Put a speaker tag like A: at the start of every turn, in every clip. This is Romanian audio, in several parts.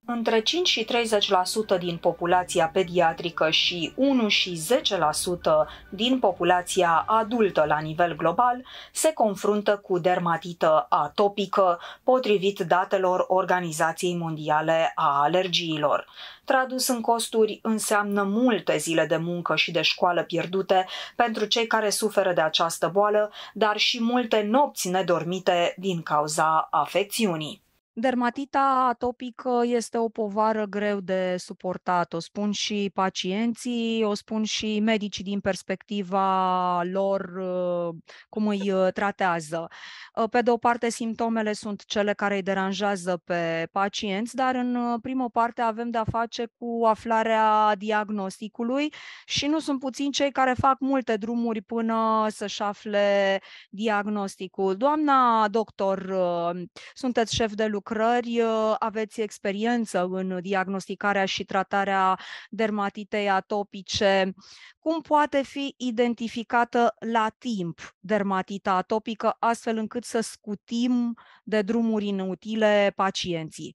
A: Între 5 și 30% din populația pediatrică și 1 și 10% din populația adultă la nivel global se confruntă cu dermatită atopică, potrivit datelor Organizației Mondiale a Alergiilor. Tradus în costuri, înseamnă multe zile de muncă și de școală pierdute pentru cei care suferă de această boală, dar și multe nopți nedormite din cauza afecțiunii. Dermatita atopică este o povară greu de suportat, o spun și pacienții, o spun și medicii din perspectiva lor, cum îi tratează. Pe de o parte, simptomele sunt cele care îi deranjează pe pacienți, dar în primă parte avem de-a face cu aflarea diagnosticului și nu sunt puțini cei care fac multe drumuri până să-și afle diagnosticul. Doamna doctor, sunteți șef de lucrări, aveți experiență în diagnosticarea și tratarea dermatitei atopice. Cum poate fi identificată la timp dermatita atopică, astfel încât să scutim de drumuri inutile pacienții?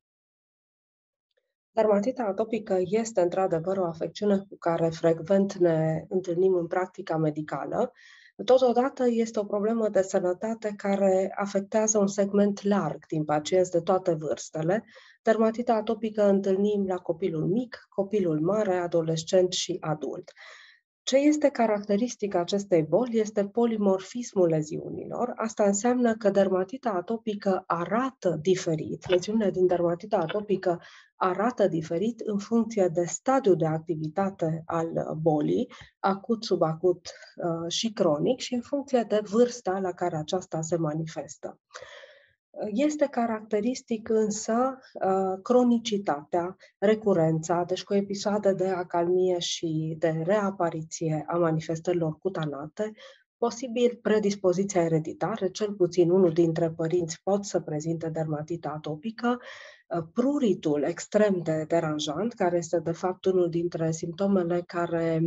B: Dermatita atopică este într-adevăr o afecțiune cu care frecvent ne întâlnim în practica medicală. Totodată este o problemă de sănătate care afectează un segment larg din pacienți de toate vârstele. Dermatita atopică întâlnim la copilul mic, copilul mare, adolescent și adult. Ce este caracteristic acestei boli este polimorfismul leziunilor. Asta înseamnă că dermatita atopică arată diferit. Leziunile din dermatita atopică arată diferit în funcție de stadiul de activitate al bolii, acut, subacut și cronic, și în funcție de vârsta la care aceasta se manifestă. Este caracteristic însă cronicitatea, recurența, deci cu episoade de acalmie și de reapariție a manifestărilor cutanate, posibil predispoziția ereditară, cel puțin unul dintre părinți pot să prezinte dermatită atopică, pruritul extrem de deranjant, care este de fapt unul dintre simptomele care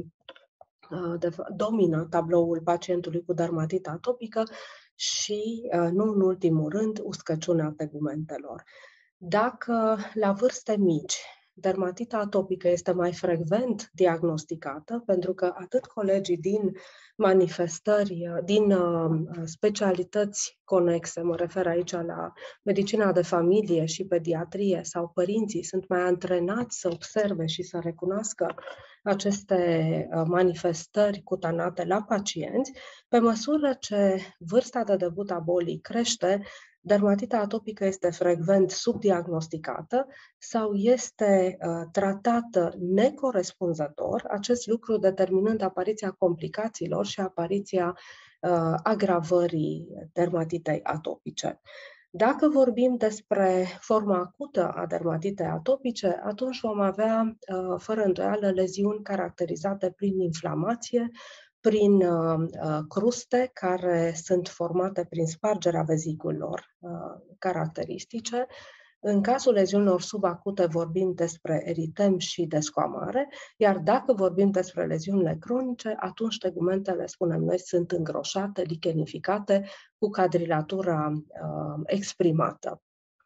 B: domină tabloul pacientului cu dermatită atopică și, nu în ultimul rând, uscăciunea tegumentelor. Dacă la vârste mici dermatita atopică este mai frecvent diagnosticată, pentru că atât colegii din manifestări, din specialități conexe, mă refer aici la medicina de familie și pediatrie, sau părinții sunt mai antrenați să observe și să recunoască aceste manifestări cutanate la pacienți, pe măsură ce vârsta de debut a bolii crește, dermatita atopică este frecvent subdiagnosticată sau este tratată necorespunzător, acest lucru determinând apariția complicațiilor și apariția agravării dermatitei atopice. Dacă vorbim despre forma acută a dermatitei atopice, atunci vom avea, fără îndoială, leziuni caracterizate prin inflamație, prin cruste care sunt formate prin spargerea veziculelor caracteristice. În cazul leziunilor subacute vorbim despre eritem și descoamare, iar dacă vorbim despre leziunile cronice, atunci tegumentele, spunem noi, sunt îngroșate, lichenificate, cu cadrilatura exprimată.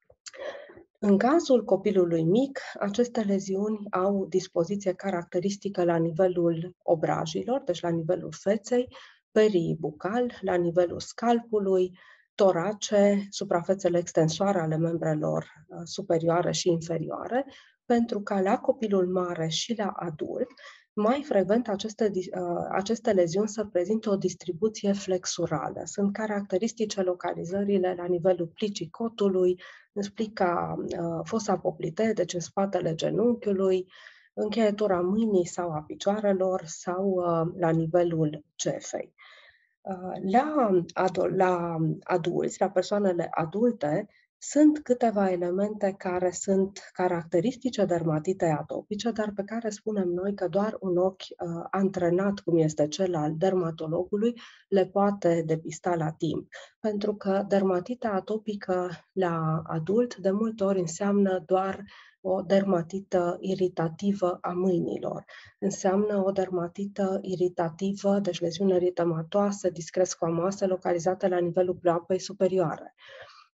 B: În cazul copilului mic, aceste leziuni au dispoziție caracteristică la nivelul obrajilor, deci la nivelul feței, perii bucal, la nivelul scalpului, torace, suprafețele extensoare ale membrelor superioare și inferioare, pentru ca la copilul mare și la adult, mai frecvent aceste leziuni să prezintă o distribuție flexurală. Sunt caracteristice localizările la nivelul plicii cotului, în splica fosa poplitei, deci în spatele genunchiului, încheietura mâinii sau a picioarelor sau la nivelul cefei. La adulți, la persoanele adulte, sunt câteva elemente care sunt caracteristice dermatitei atopice, dar pe care spunem noi că doar un ochi antrenat, cum este cel al dermatologului, le poate depista la timp. Pentru că dermatita atopică la adult de multe ori înseamnă doar o dermatită iritativă a mâinilor. Înseamnă o dermatită iritativă, deci leziuni eritematoase, discret squamoase, localizate la nivelul pleoapei superioare.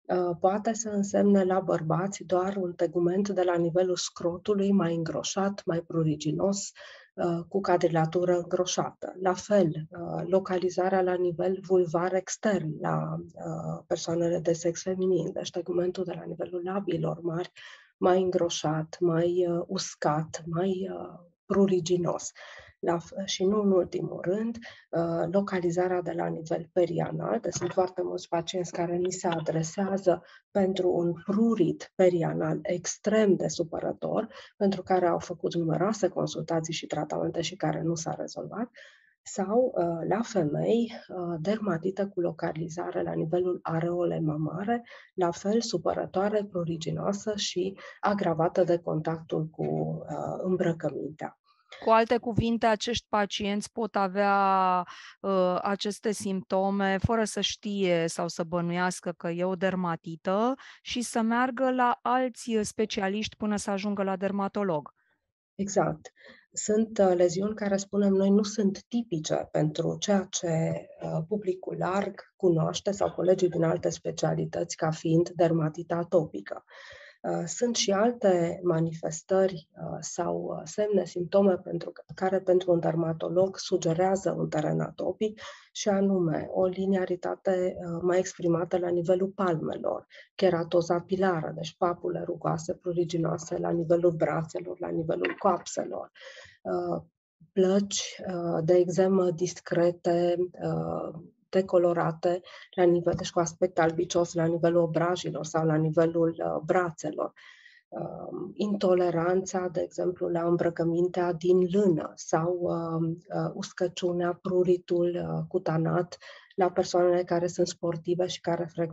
B: Poate să însemne la bărbați doar un tegument de la nivelul scrotului mai îngroșat, mai pruriginos, cu cadrilatură îngroșată. La fel, localizarea la nivel vulvar extern la persoanele de sex feminin, deci tegumentul de la nivelul labiilor mari, mai îngroșat, mai uscat, mai pruriginos. Și nu în ultimul rând, localizarea de la nivel perianal. Deci sunt foarte mulți pacienți care ni se adresează pentru un prurit perianal extrem de supărător, pentru care au făcut numeroase consultații și tratamente și care nu s-a rezolvat, sau la femei, dermatită cu localizare la nivelul areolei mamare, la fel supărătoare, pruriginoasă și agravată de contactul cu îmbrăcămintea.
A: Cu alte cuvinte, acești pacienți pot avea aceste simptome fără să știe sau să bănuiască că e o dermatită și să meargă la alți specialiști până să ajungă la dermatolog.
B: Exact. Sunt leziuni care, spunem noi, nu sunt tipice pentru ceea ce publicul larg cunoaște sau colegii din alte specialități ca fiind dermatita atopică. Sunt și alte manifestări sau semne, simptome care pentru un dermatolog sugerează un teren atopic și anume o liniaritate mai exprimată la nivelul palmelor, cheratoza pilară, deci papule rugoase, pruriginoase la nivelul brațelor, la nivelul coapselor, plăci de eczemă discrete, decolorate la nivel, deci cu aspect albicios la nivelul obrajilor sau la nivelul brațelor. Intoleranța, de exemplu, la îmbrăcămintea din lână sau uscăciunea, pruritul cutanat la persoanele care sunt sportive și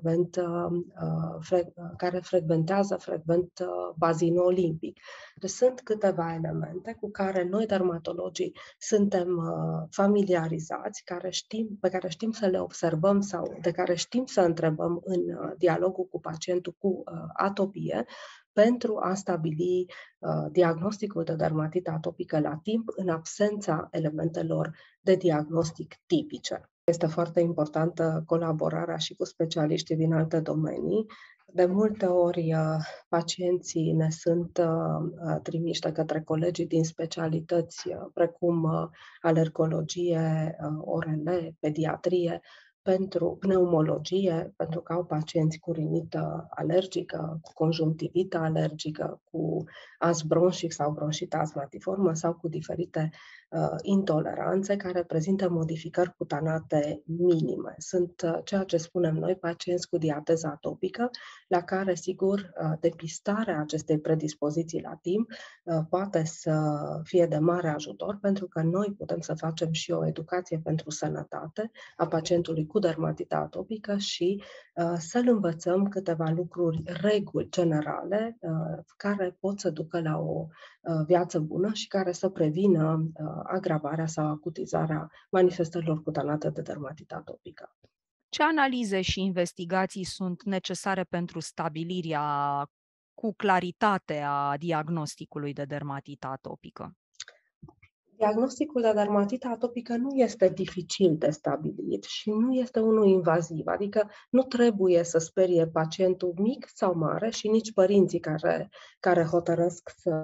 B: care frecventează frecvent bazinul olimpic. Deci sunt câteva elemente cu care noi, dermatologii, suntem familiarizați, pe care știm să le observăm sau de care știm să întrebăm în dialogul cu pacientul cu atopie, pentru a stabili diagnosticul de dermatită atopică la timp, în absența elementelor de diagnostic tipice. Este foarte importantă colaborarea și cu specialiștii din alte domenii. De multe ori, pacienții ne sunt trimiși de către colegii din specialități precum alergologie, ORL, pediatrie, pentru pneumologie, pentru că au pacienți cu rinită alergică, cu conjunctivită alergică, cu asm bronșic sau bronșită asmatiformă sau cu diferite intoleranțe care prezintă modificări cutanate minime. Sunt ceea ce spunem noi pacienți cu diateză atopică, la care, sigur, depistarea acestei predispoziții la timp poate să fie de mare ajutor, pentru că noi putem să facem și o educație pentru sănătate a pacientului cu dermatită atopică și să-l învățăm câteva lucruri, reguli generale care pot să ducă la o viață bună și care să prevină agravarea sau acutizarea manifestărilor cutanate de dermatită atopică.
A: Ce analize și investigații sunt necesare pentru stabilirea cu claritate a diagnosticului de dermatită atopică?
B: Diagnosticul de dermatită atopică nu este dificil de stabilit și nu este unul invaziv, adică nu trebuie să sperie pacientul mic sau mare și nici părinții care hotărăsc să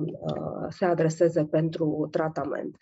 B: se adreseze pentru tratament.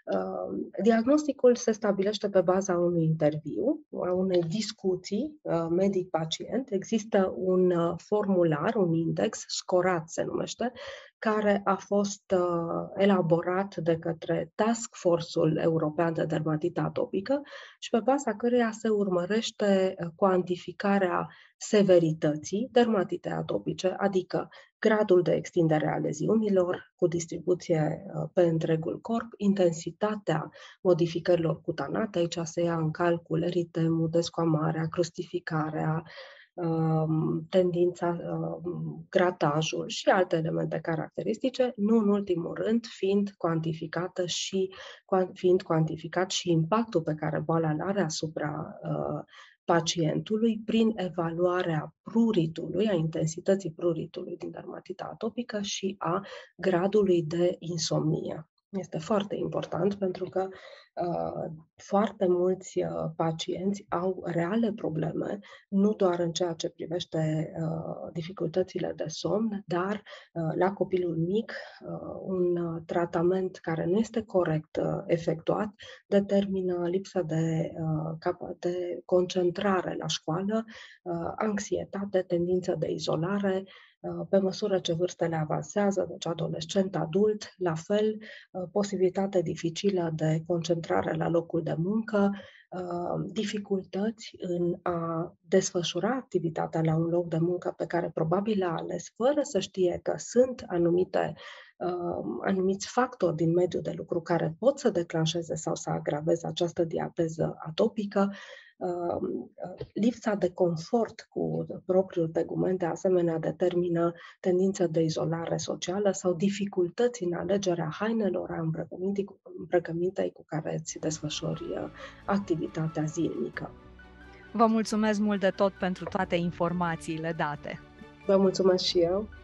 B: Diagnosticul se stabilește pe baza unui interviu, a unei discuții medic-pacient. Există un formular, un index, scorat se numește, care a fost elaborat de către Task Force-ul European de Dermatită Atopică și pe baza căreia se urmărește cuantificarea severității dermatitei atopice, adică gradul de extindere a leziunilor cu distribuție pe întregul corp, intensitatea modificărilor cutanate, aici se ia în calcul eritemul, descoamarea, crustificarea, tendința, gratajul și alte elemente caracteristice, nu în ultimul rând fiind cuantificat și impactul pe care boala îl are asupra pacientului prin evaluarea pruritului, a intensității pruritului din dermatita atopică și a gradului de insomnie. Este foarte important pentru că Foarte mulți pacienți au reale probleme, nu doar în ceea ce privește dificultățile de somn, dar la copilul mic un tratament care nu este corect efectuat determină lipsă de concentrare la școală, anxietate, tendință de izolare. Pe măsură ce vârstele avansează, deci adolescent, adult, la fel, posibilitate dificilă de concentrare la locul de muncă, dificultăți în a desfășura activitatea la un loc de muncă pe care probabil l-a ales, fără să știe că sunt anumiți factori din mediul de lucru care pot să declanșeze sau să agraveze această diabeză atopică. Lipsa de confort cu propriul tegument, de asemenea, determină tendință de izolare socială sau dificultăți în alegerea hainelor, a îmbrăcămintei cu care îți desfășori activitatea zilnică.
A: Vă mulțumesc mult de tot pentru toate informațiile date.
B: Vă mulțumesc și eu!